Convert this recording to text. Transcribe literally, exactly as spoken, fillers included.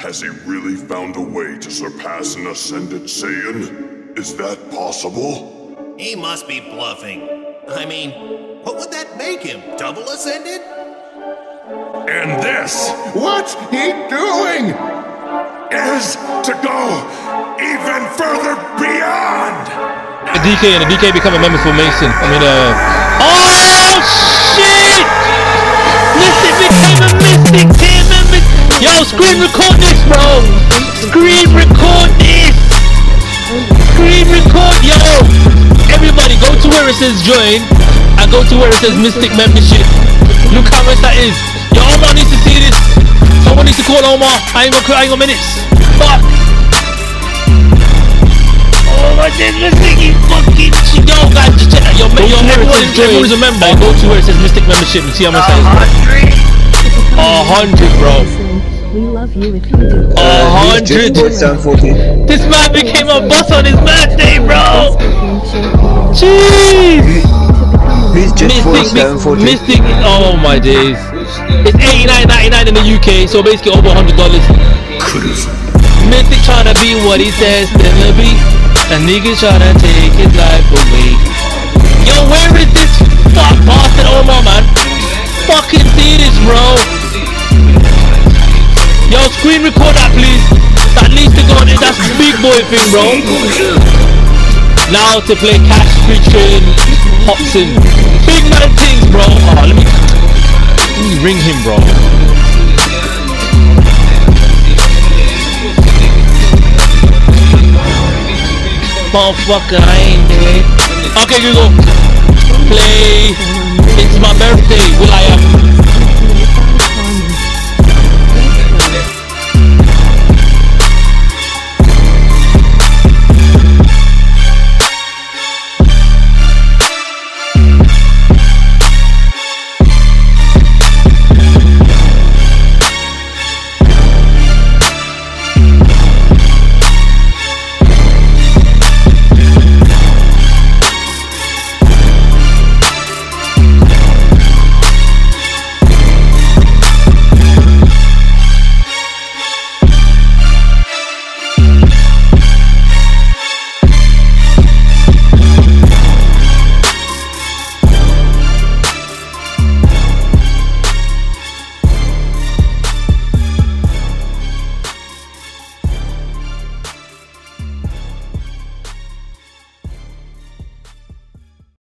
Has he really found a way to surpass an Ascended Saiyan? Is that possible? He must be bluffing. I mean, what would that make him? Double Ascended? And this, what he doing, is to go even further beyond! The D K and the D K become a member for Mason. I mean, uh... Oh, shit! Mystic became a Mystic team member! Yo, screen record this, bro! Screen record this! Screen record, yo! Everybody, go to where it says join, and go to where it says Mystic membership. Look how much that is. Yo, Omar needs to see this. Someone needs to call Omar. I ain't gonna, I ain't gonna minutes. Fuck! Oh my God, Mystic, you fucking shit. Yo, guys, just check that. Yo, yo, everyone, everyone is a member. And go to where it says Mystic membership and see how much that is. A hundred, bro. We love you if you do. A hundred. This man became a boss on his birthday, bro. Jeez. Mystic, Mystic. Oh my days. It's eighty-nine ninety-nine in the U K, so basically over a hundred dollars. Mystic trying to be what he says to be. A nigga trying to take his life away. Yo, where is this fuck bastard Omar, man? Fucking see this, bro. Yo, screen record that, please. That needs to go on. That's the big boy thing, bro. Now to play Cash, Friction, Hobson. Big man things, bro. Oh, let me, let me ring him, bro. Motherfucker, I ain't do it. Okay, Google. Play. It's my birthday. Will I have